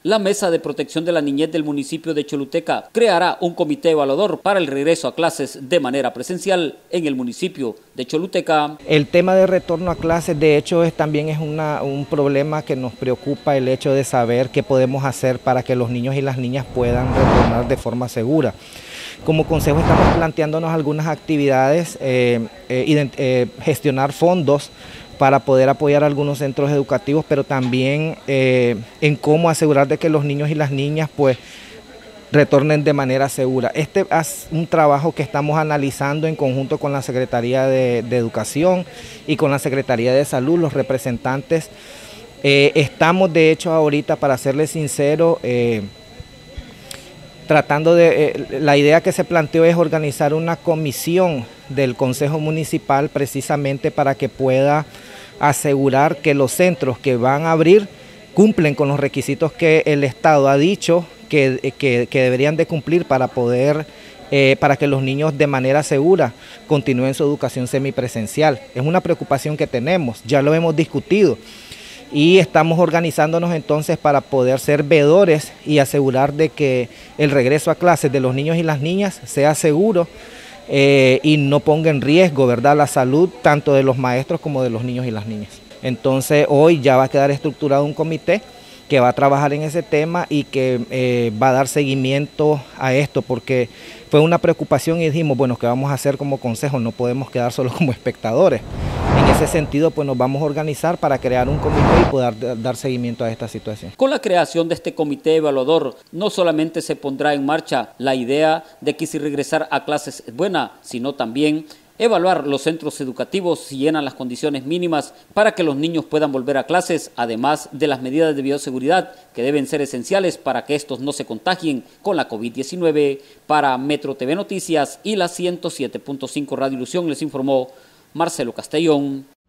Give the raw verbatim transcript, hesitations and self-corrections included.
La Mesa de Protección de la Niñez del municipio de Choluteca creará un comité evaluador para el regreso a clases de manera presencial en el municipio de Choluteca. El tema de retorno a clases, de hecho, es, también es una, un problema que nos preocupa, el hecho de saber qué podemos hacer para que los niños y las niñas puedan retornar de forma segura. Como consejo estamos planteándonos algunas actividades, eh, eh, eh, gestionar fondos para poder apoyar a algunos centros educativos, pero también eh, en cómo asegurar de que los niños y las niñas pues retornen de manera segura. Este es un trabajo que estamos analizando en conjunto con la Secretaría de, de Educación y con la Secretaría de Salud, los representantes. Eh, estamos de hecho ahorita, para serles sincero, eh, tratando de, eh, la idea que se planteó es organizar una comisión del Consejo Municipal precisamente para que pueda asegurar que los centros que van a abrir cumplen con los requisitos que el Estado ha dicho que, que, que deberían de cumplir para poder, eh, para que los niños de manera segura continúen su educación semipresencial. Es una preocupación que tenemos, ya lo hemos discutido. Y estamos organizándonos entonces para poder ser veedores y asegurar de que el regreso a clases de los niños y las niñas sea seguro eh, y no ponga en riesgo, ¿verdad?, la salud tanto de los maestros como de los niños y las niñas. Entonces hoy ya va a quedar estructurado un comité que va a trabajar en ese tema y que eh, va a dar seguimiento a esto, porque fue una preocupación y dijimos, bueno, ¿qué vamos a hacer como consejo? No podemos quedar solo como espectadores. En ese sentido, pues nos vamos a organizar para crear un comité y poder dar seguimiento a esta situación. Con la creación de este comité evaluador, no solamente se pondrá en marcha la idea de que si regresar a clases es buena, sino también evaluar los centros educativos si llenan las condiciones mínimas para que los niños puedan volver a clases, además de las medidas de bioseguridad que deben ser esenciales para que estos no se contagien con la COVID diecinueve. Para Metro T V Noticias y la ciento siete punto cinco Radio Ilusión les informó Marcelo Castellón.